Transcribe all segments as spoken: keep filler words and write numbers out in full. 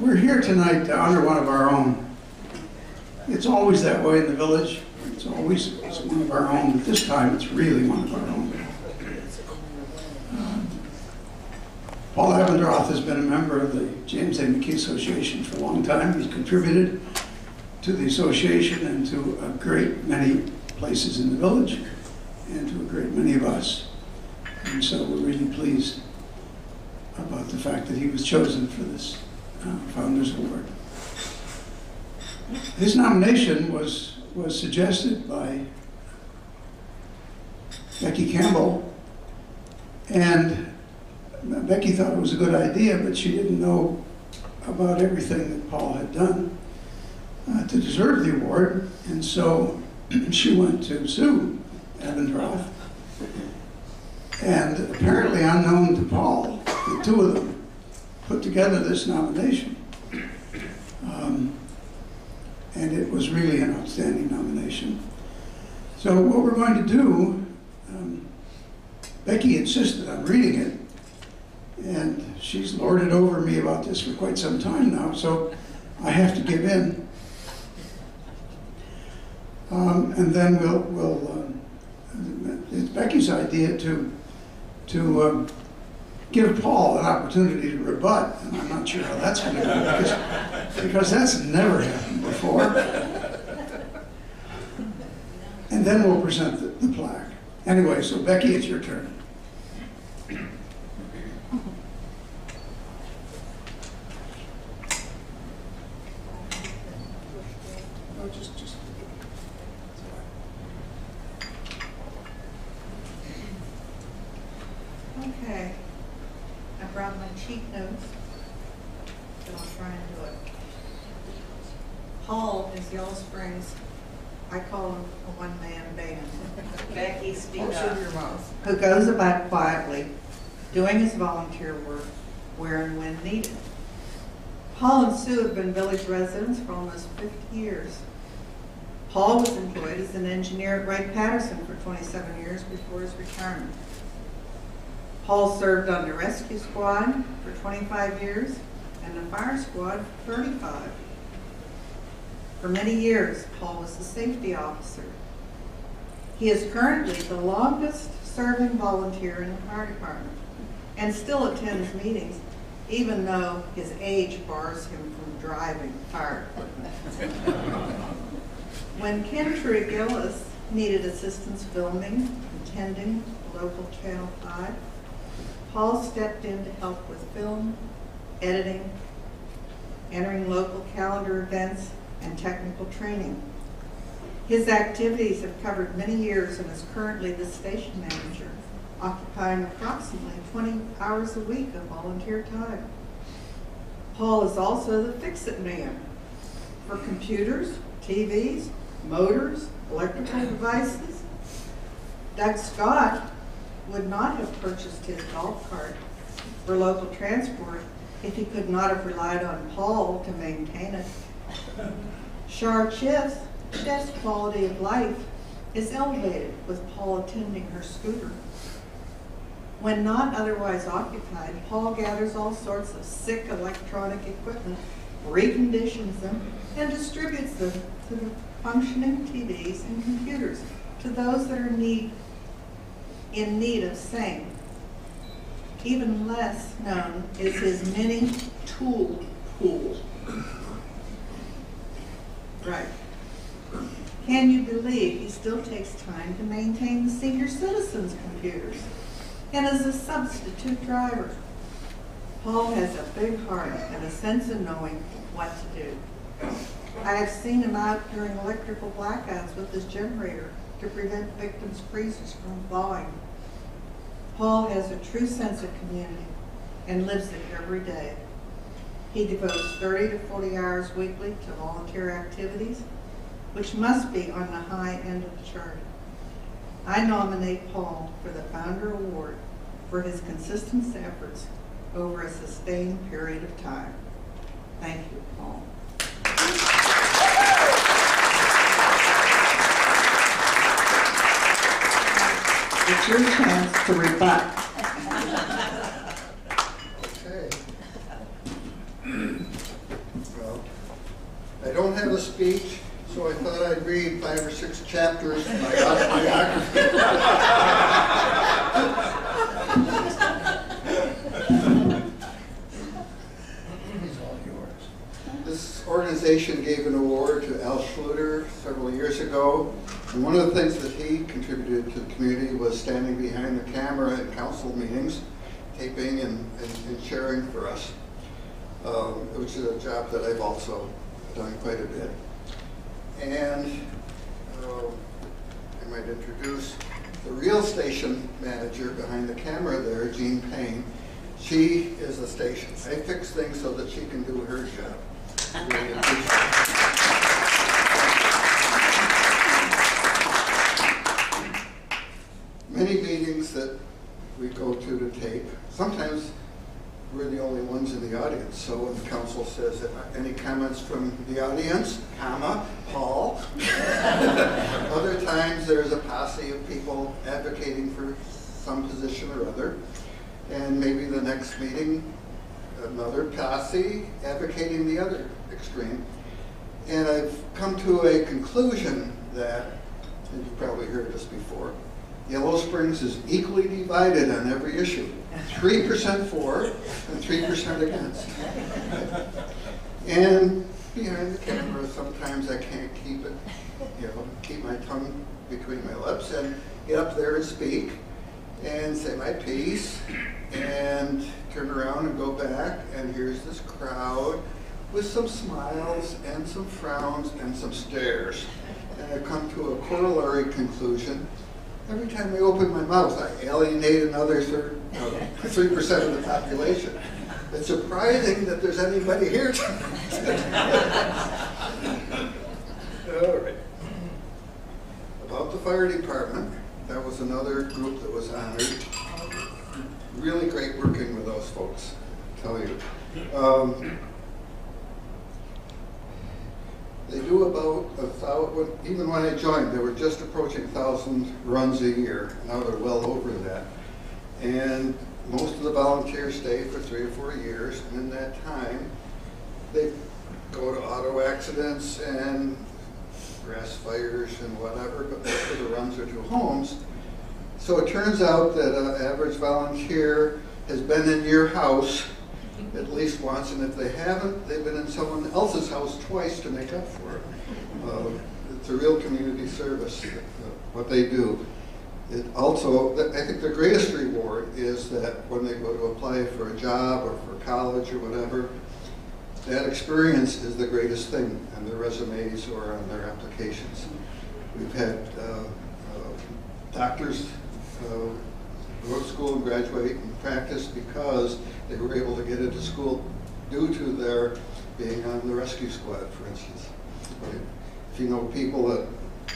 we're here tonight to honor one of our own. It's always that way in the village. It's always it's one of our own, but this time it's really one of our own. Um, Paul Abendroth has been a member of the James A. McKee Association for a long time. He's contributed to the association and to a great many places in the village and to a great many of us. And so we're really pleased about the fact that he was chosen for this uh, Founders Award. His nomination was, was suggested by Becky Campbell, and Becky thought it was a good idea, but she didn't know about everything that Paul had done uh, to deserve the award, and so she went to Sue Abendroth, and apparently unknown to Paul, the two of them put together this nomination. Um, and it was really an outstanding nomination. So what we're going to do, um, Becky insisted on reading it, and she's lorded over me about this for quite some time now, so I have to give in. Um, and then we'll, we'll um, it's Becky's idea to, to um, give Paul an opportunity to rebut, and I'm not sure how that's going to go, because, because that's never happened before. And then we'll present the, the plaque. Anyway, so Becky, it's your turn. Oh, just, just. Okay. I brought my cheat notes, so I'll try and do it. Paul is Yellow Springs, I call him a one-man band. Becky, speak Oh, up. shut your mouth. Who goes about quietly, doing his volunteer work where and when needed. Paul and Sue have been village residents for almost fifty years. Paul was employed as an engineer at Wright-Patterson for twenty-seven years before his retirement. Paul served on the rescue squad for twenty-five years and the fire squad for thirty-five. For many years, Paul was the safety officer. He is currently the longest serving volunteer in the fire department and still attends meetings, even though his age bars him from driving fire equipment. When Ken Trigg-Gillis needed assistance filming and tending local Channel five, Paul stepped in to help with film, editing, entering local calendar events, and technical training. His activities have covered many years and is currently the station manager, occupying approximately twenty hours a week of volunteer time. Paul is also the fix-it man for computers, T Vs, motors, electrical devices. Doug Scott would not have purchased his golf cart for local transport if he could not have relied on Paul to maintain it. Char Chiff's Chef's quality of life is elevated with Paul attending her scooter. When not otherwise occupied, Paul gathers all sorts of sick electronic equipment, reconditions them, and distributes them to the functioning T Vs and computers to those that are need, in need of same. Even less known is his mini tool pool. Right. Can you believe he still takes time to maintain the senior citizens' computers and is a substitute driver? Paul has a big heart and a sense of knowing what to do. I have seen him out during electrical blackouts with his generator to prevent victims' freezers from thawing. Paul has a true sense of community and lives it every day. He devotes thirty to forty hours weekly to volunteer activities, which must be on the high end of the chart. I nominate Paul for the Founder Award for his consistent efforts over a sustained period of time. Thank you, Paul. It's your chance to rebut. Okay. speech, so I thought I'd read five or six chapters from my autobiography. This organization gave an award to Al Schluter several years ago, and one of the things that he contributed to the community was standing behind the camera at council meetings, taping and, and, and sharing for us, um, which is a job that I've also done quite a bit. And uh, I might introduce the real station manager behind the camera there, Jean Payne. She is the station. I fix things so that she can do her job. Really appreciate it. Many meetings that we go to to tape, sometimes we're the only ones in the audience. So when the council says, any comments from the audience, comma, Paul. Other times there's a posse of people advocating for some position or other. And maybe the next meeting, another posse advocating the other extreme. And I've come to a conclusion that, and you've probably heard this before, Yellow Springs is equally divided on every issue. three percent for and three percent against. And behind the camera, sometimes I can't keep it, you know, keep my tongue between my lips and get up there and speak and say my piece and turn around and go back, and here's this crowd with some smiles and some frowns and some stares. And I've come to a corollary conclusion. Every time I open my mouth, I alienate another three percent of the population. It's surprising that there's anybody here tonight. All right. About the fire department, that was another group that was honored. Really great working with those folks, I tell you. Um, They do about a thousand, even when I joined, they were just approaching a thousand runs a year. Now they're well over that. And most of the volunteers stay for three or four years, and in that time, they go to auto accidents and grass fires and whatever, but most of the runs are to homes. So it turns out that an average volunteer has been in your house at least once, and if they haven't, they've been in someone else's house twice to make up for it. Uh, it's a real community service, uh, what they do. It also, I think the greatest reward is that when they go to apply for a job or for college or whatever, that experience is the greatest thing on their resumes or on their applications. We've had uh, uh, doctors uh, go to school and graduate and practice because they were able to get into school due to their being on the rescue squad, for instance. If you know people that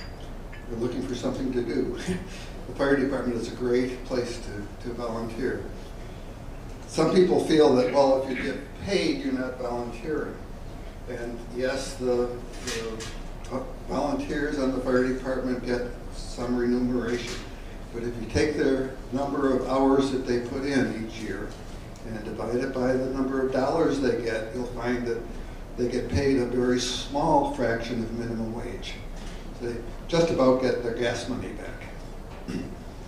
are looking for something to do, the fire department is a great place to, to volunteer. Some people feel that, well, if you get paid, you're not volunteering. And yes, the, the volunteers on the fire department get some remuneration. But if you take their number of hours that they put in each year and divide it by the number of dollars they get, you'll find that they get paid a very small fraction of minimum wage. So they just about get their gas money back.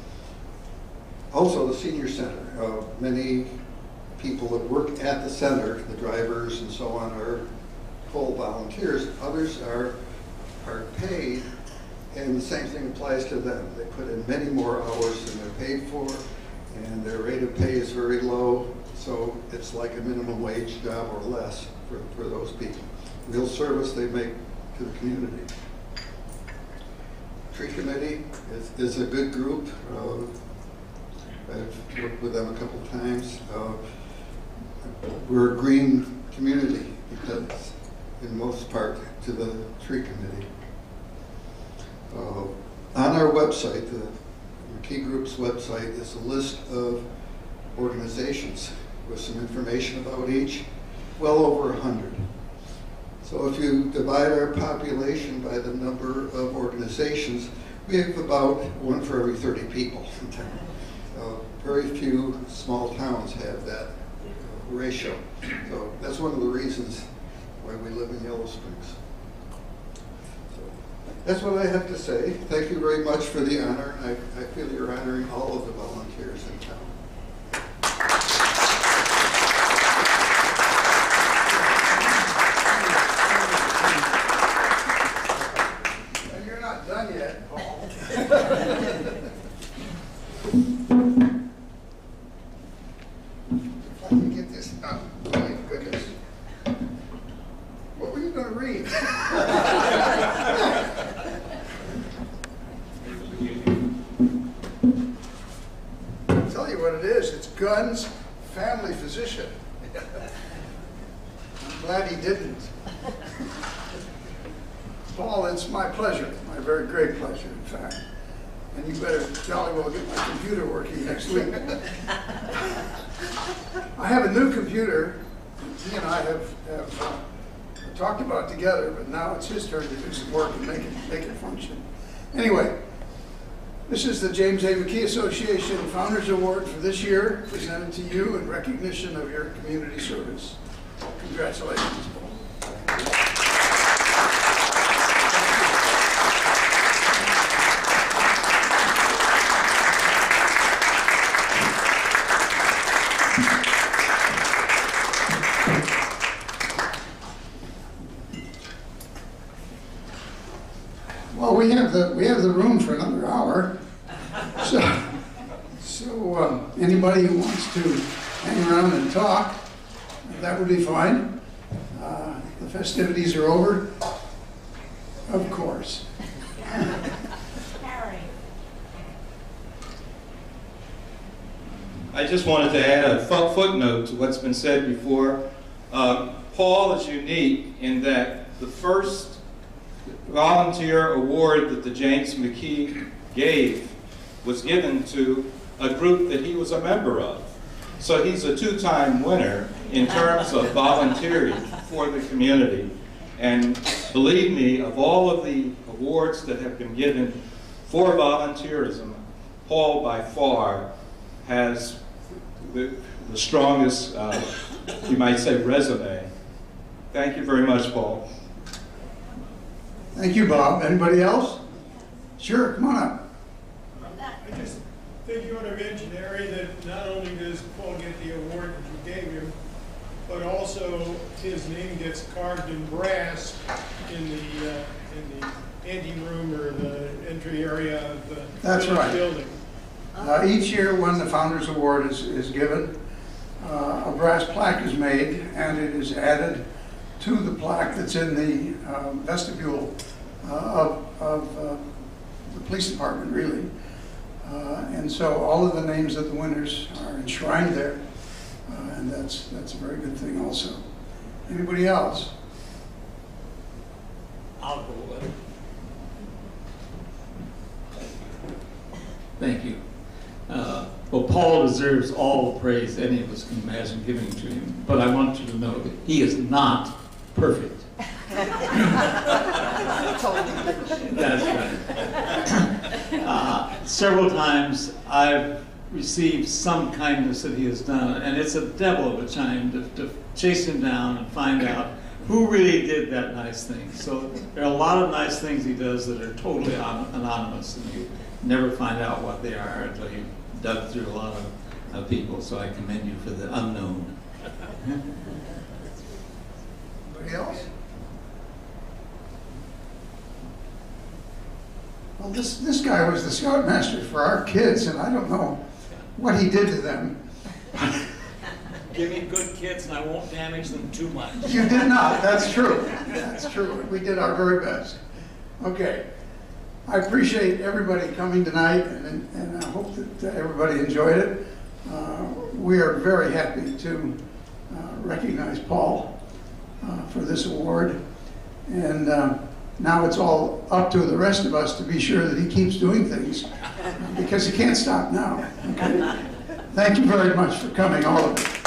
Also, the senior center. Uh, many people that work at the center, the drivers and so on, are full volunteers. Others are part paid. And the same thing applies to them. They put in many more hours than they're paid for, and their rate of pay is very low, so it's like a minimum wage job or less for, for those people. Real service they make to the community. Tree Committee is, is a good group. Uh, I've worked with them a couple of times. Uh, we're a green community because, in most part, to the Tree Committee. Uh, on our website, the McKee Group's website, is a list of organizations with some information about each, well over a hundred. So if you divide our population by the number of organizations, we have about one for every thirty people in town. Uh, very few small towns have that uh, ratio. So that's one of the reasons why we live in Yellow Springs. That's what I have to say. Thank you very much for the honor. I, I feel you're honoring all of the volunteers in town. And you're not done yet, Paul. If I can get this out. Oh, my goodness. What were you going to read? I'll tell you what it is. It's Gunn's family physician. I'm glad he didn't. Paul, it's my pleasure, my very great pleasure, in fact. And you better jolly well get my computer working next week. I have a new computer. He and I have, have uh, talked about it together, but now it's his turn to do some work and make it, make it function. Anyway, this is the James A. McKee Association Founders Award for this year, presented to you in recognition of your community service. Congratulations, Paul. Well, we have the we have the room for another hour. So, so um, anybody who wants to hang around and talk, that would be fine. Uh, the festivities are over, of course. I just wanted to add a fo- footnote to what's been said before. Uh, Paul is unique in that the first volunteer award that the James McKee gave was given to a group that he was a member of. So he's a two-time winner in terms of volunteering for the community. And believe me, of all of the awards that have been given for volunteerism, Paul by far has the, the strongest, uh, you might say, resume. Thank you very much, Paul. Thank you, Bob. Anybody else? Sure, come on up. I just think you ought to mention, Harry, that not only does Paul get the award that you gave him, but also his name gets carved in brass in the uh, in the anteroom or the entry area of the That's right. building. Uh, each year when the Founders Award is, is given, uh, a brass plaque is made and it is added to the plaque that's in the um, vestibule uh, of, of uh, the police department, really. Uh, and so all of the names of the winners are enshrined there, uh, and that's, that's a very good thing also. Anybody else? I'll go with it. Thank you. Uh, well, Paul deserves all the praise any of us can imagine giving to him, but I want you to know that he is not perfect. That's right. Uh, several times I've received some kindness that he has done, and it's a devil of a time to, to chase him down and find out who really did that nice thing. So there are a lot of nice things he does that are totally anonymous, and you never find out what they are until you dug through a lot of uh, people. So I commend you for the unknown. Anybody else? Well, this, this guy was the scoutmaster for our kids, and I don't know what he did to them. Give me good kids and I won't damage them too much. You did not. That's true. That's true. We did our very best. Okay. I appreciate everybody coming tonight, and, and I hope that everybody enjoyed it. Uh, we are very happy to uh, recognize Paul uh, for this award. And uh, now it's all up to the rest of us to be sure that he keeps doing things, because he can't stop now. Okay? Thank you very much for coming, all of you.